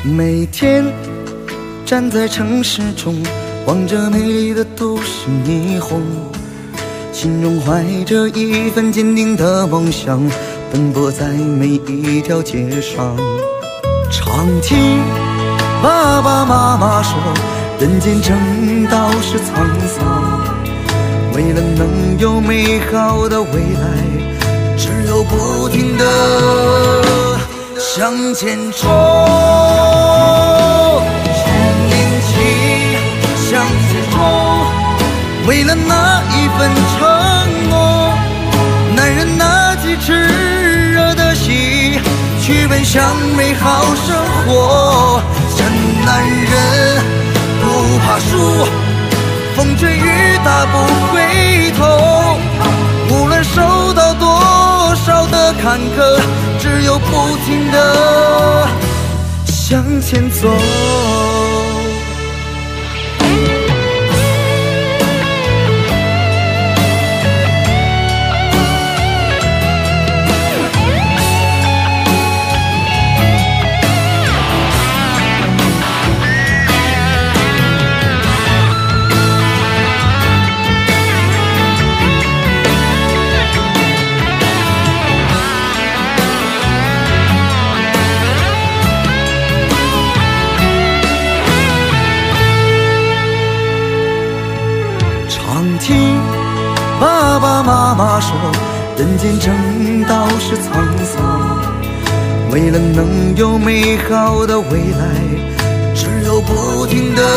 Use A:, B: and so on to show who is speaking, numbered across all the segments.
A: 每天站在城市中，望着美丽的都市霓虹，心中怀着一份坚定的梦想，奔波在每一条街上。常听爸爸妈妈说，人间正道是沧桑，为了能有美好的未来，只有不停地向前冲。10年起向前冲，为了那一份承诺，男人拿起炽热的心，去奔向美好生活。真男人不怕输，风吹雨打不回头，无论受到多少的坎坷，只有不停地向前走。听爸爸妈妈说，人间正道是沧桑，为了能有美好的未来，只有不停地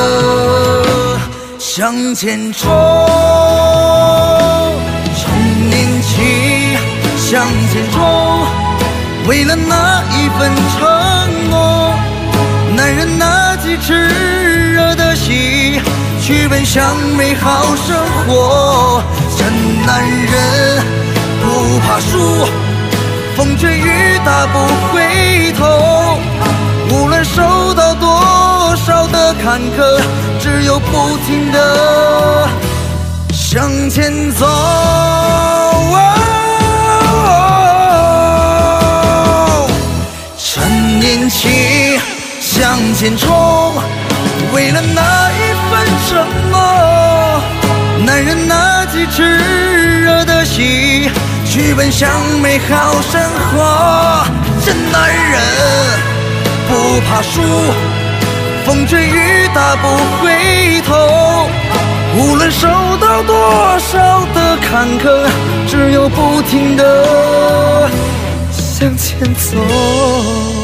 A: 向前冲。10年起向前冲，为了那一份承诺，男人拿起炽热的心，去奔向美好生活。真男人不怕输，风吹雨打不回头，无论受到多少的坎坷，只有不停地向前走。10年起向前冲，为了那一份承诺，男人拿起炽热的心，去奔向美好生活。真男人不怕输，风吹雨打不回头，无论受到多少的坎坷，只有不停地向前走。